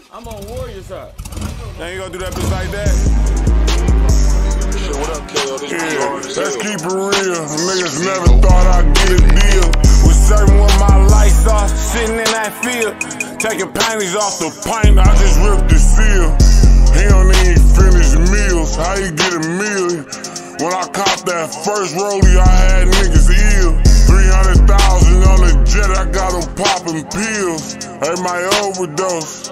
I'm on Warrior side. Now you gonna do that bitch like that? Shit, what up, KO? Let's keep it real. Niggas never thought I'd get a deal. Was serving with my lights off, sitting in that field. Taking panties off the pint, I just ripped the seal. He don't even finish meals. How you get a million? When I copped that first rollie, I had niggas ill. 300,000 on the jet, I got them popping pills. They might overdose.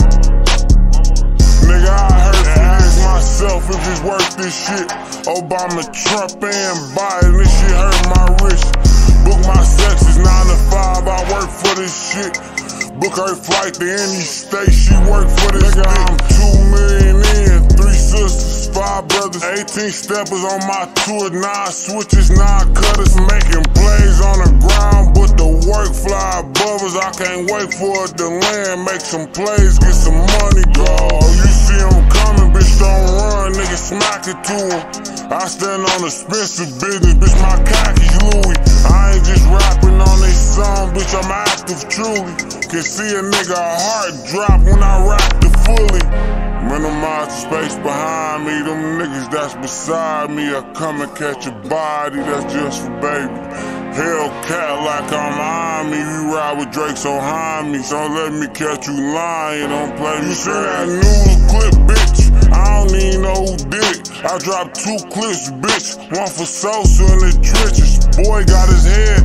Nigga, I heard for this myself if it's worth this shit. Obama, Trump, and Biden, this shit hurt my wrist. Book my sexes 9 to 5, I work for this shit. Book her flight to any state, she work for this nigga. I'm 2 million in, 3 sisters, 5 brothers, 18 steppers on my tour, 9 switches, 9 cutters, making plays on the ground, but the work fly above us. I can't wait for it to land, make some plays, get some money, go. You see them coming, bitch, don't run, nigga, smack it to them. I stand on expensive business, bitch, my khakis Louis. I ain't just rapping on this song, bitch, I'm active truly. Can see a nigga heart drop when I rap the fully. Minimize the space behind me, them niggas that's beside me. I come and catch a body, that's just for baby. Hellcat like I'm Army, we ride with Drake so behind me. Don't let me catch you lying, don't play me. You see that news clip, bitch? I don't even know who did it. I dropped 2 clips, bitch. One for Sosa in the trenches. Boy got his head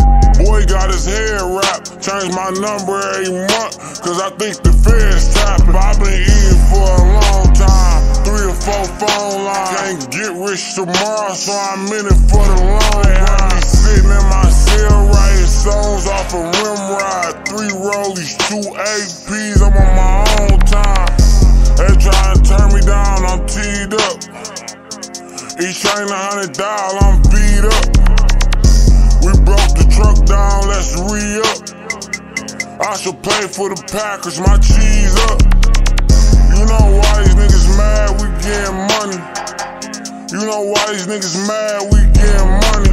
wrapped. Change my number every month, cause I think the feds tapping. I've been eating for a long time, 3 or 4 phone lines. Can't get rich tomorrow, so I'm in it for the long ride. Be sitting in my cell writing songs off a rim ride. 3 rollies, 2 APs, I'm on my own time. They trying to turn me down, I'm teed up. Each chain $100, I'm beat up. We broke the truck down, let's re-up. I should play for the Packers, my cheese up. You know why these niggas mad, we getting money. You know why these niggas mad, we getting money.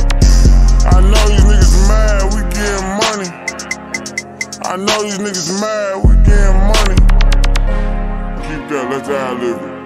I know these niggas mad, we getting money. I know these niggas mad, we getting money. Keep that, let's ad-lib it.